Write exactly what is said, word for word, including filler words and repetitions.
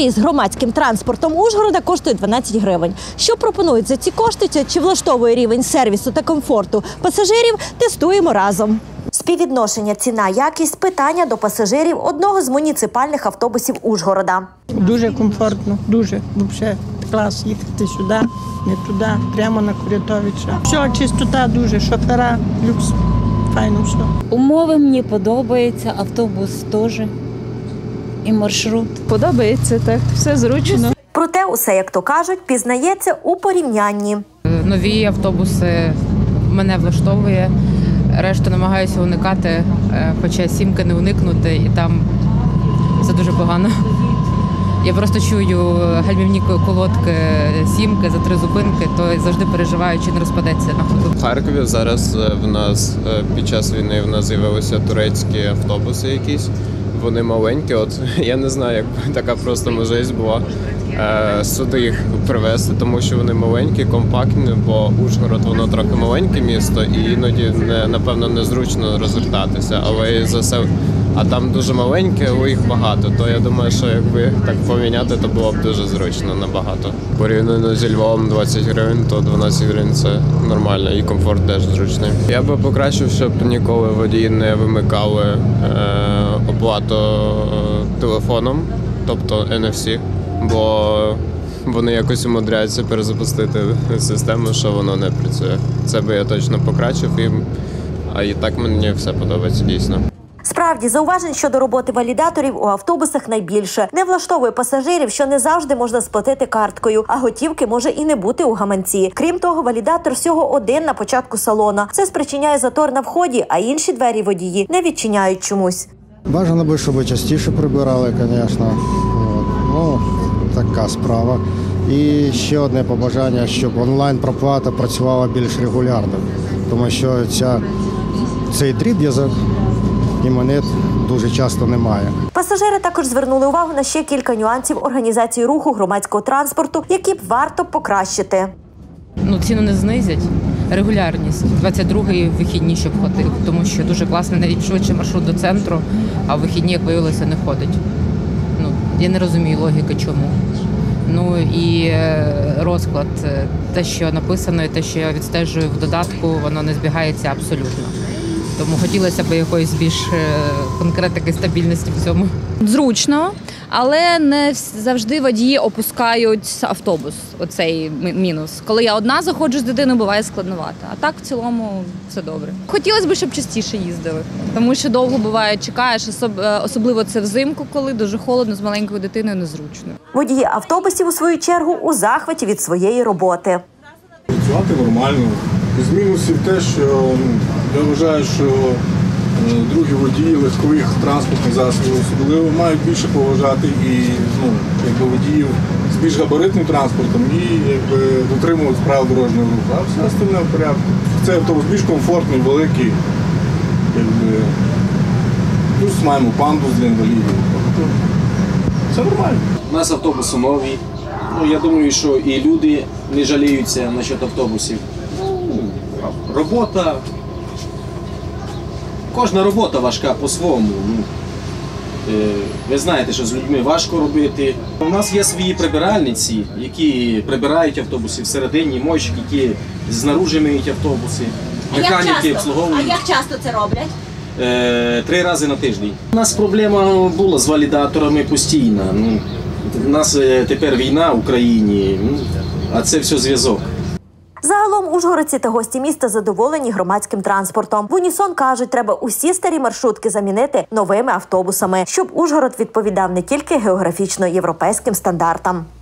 Проїзд громадським транспортом Ужгорода коштує дванадцять гривень. Що пропонують за ці кошти, чи влаштовує рівень сервісу та комфорту пасажирів, тестуємо разом. Співвідношення ціна-якість – питання до пасажирів одного з муніципальних автобусів Ужгорода. Дуже комфортно, дуже. Взагалі клас їхати сюди, не туди, прямо на Курятовича. Все, чистота дуже, шофера, люкс, файно все. Умови мені подобаються, автобус теж і маршрут. Подобається, так, все зручно. Проте усе, як то кажуть, пізнається у порівнянні. Нові автобуси мене влаштовує, решту намагаюся уникати, хоча сімки не уникнути, і там це дуже погано. Я просто чую гальмівні колодки сімки за три зупинки, то завжди переживаю, чи не розпадеться на ходу. В Харкові зараз в нас під час війни в нас з'явилися турецькі автобуси якісь. Вони маленькі, от я не знаю, як така просто можливість була е, сюди їх привезти, тому що вони маленькі, компактні, бо Ужгород, воно трохи маленьке місто і іноді, не, напевно, незручно розвертатися, але за все, а там дуже маленьке, але їх багато, то я думаю, що якби так поміняти, то було б дуже зручно набагато. Порівняно зі Львовом двадцять гривень, то дванадцять гривень це нормально і комфорт теж зручний. Я би покращив, щоб ніколи водії не вимикали е, оплату телефоном, тобто ен еф сі, бо вони якось умудряються перезапустити систему, що воно не працює. Це би я точно покращив, і, а і так мені все подобається дійсно. Справді, зауважень щодо роботи валідаторів у автобусах найбільше. Не влаштовує пасажирів, що не завжди можна сплатити карткою, а готівки може і не бути у гаманці. Крім того, валідатор всього один на початку салона. Це спричиняє затор на вході, а інші двері водії не відчиняють чомусь. Бажано би, щоб частіше прибирали, звісно. Ну, така справа. І ще одне побажання, щоб онлайн-проплата працювала більш регулярно, тому що ця, цей дріб'язок і монет дуже часто немає. Пасажири також звернули увагу на ще кілька нюансів організації руху громадського транспорту, які б варто покращити. Ну, ціну не знизять, регулярність. двадцять другий вихідні, щоб ходив, тому що дуже класний, навіть швидше маршрут до центру, а в вихідні, як виявилося, не ходить. Ну, я не розумію логіки, чому. Ну і розклад, те, що написано, і те, що я відстежую в додатку, воно не збігається абсолютно. Тому хотілося б якоїсь більш конкретики, стабільності в цьому. Зручно, але не завжди водії опускають автобус, оцей мінус. Коли я одна заходжу з дитиною, буває складновато. А так, в цілому, все добре. Хотілося б, щоб частіше їздили, тому що довго буває, чекаєш, особливо це взимку, коли дуже холодно, з маленькою дитиною незручно. Водії автобусів, у свою чергу, у захваті від своєї роботи. Працювати нормально. З мінусів те, що я вважаю, що другі водії легкових транспортних засобів особливо мають більше поважати і ну, якби водіїв з більш габаритним транспортом і якби дотримувати правил дорожнього руху. А все остальне в порядку. Цей автобус більш комфортний, великий. Якби, плюс маємо пандус для інвалідів. Тобто, це нормально. У нас автобуси нові. Ну, я думаю, що і люди не жаліються насчет автобусів. Робота, кожна робота важка по-своєму. Ви знаєте, що з людьми важко робити. У нас є свої прибиральниці, які прибирають автобуси всередині, мойщики, які знаружи миють автобуси, механіки обслуговують. А як часто це роблять? Е, три рази на тиждень. У нас проблема була з валідаторами постійна. Ну, у нас тепер війна в Україні, а це все зв'язок. Загалом ужгородці та гості міста задоволені громадським транспортом. В унісон кажуть, треба усі старі маршрутки замінити новими автобусами, щоб Ужгород відповідав не тільки географічно європейським стандартам.